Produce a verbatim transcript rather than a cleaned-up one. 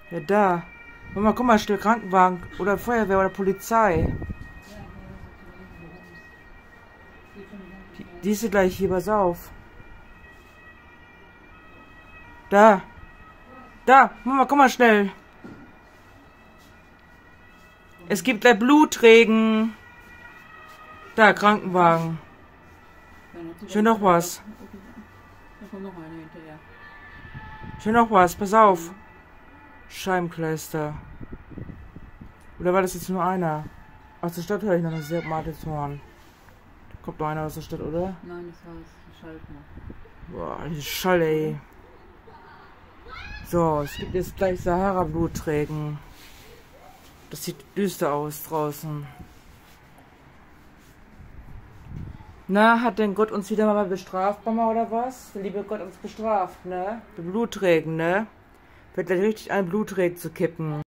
Ja, da. Mama, guck mal, schnell Krankenwagen oder Feuerwehr oder Polizei. Die, die ist gleich hier, pass auf. Da. Da, Mama, guck mal schnell. Es gibt gleich Blutregen. Da, Krankenwagen. Schön noch was. Schön noch was, pass auf. Scheibenkleister. Oder war das jetzt nur einer? Aus der Stadt höre ich noch ein sehr martes Horn. Da kommt noch einer aus der Stadt, oder? Nein, das heißt, das schallt noch. Boah, die Schall, ey. So, es gibt jetzt gleich Sahara-Blutregen. Das sieht düster aus draußen. Na, hat denn Gott uns wieder mal bestraft, Mama, oder was? Der liebe Gott uns bestraft, ne? Der Blutregen, ne? Wird gleich richtig ein Blutregen zu kippen.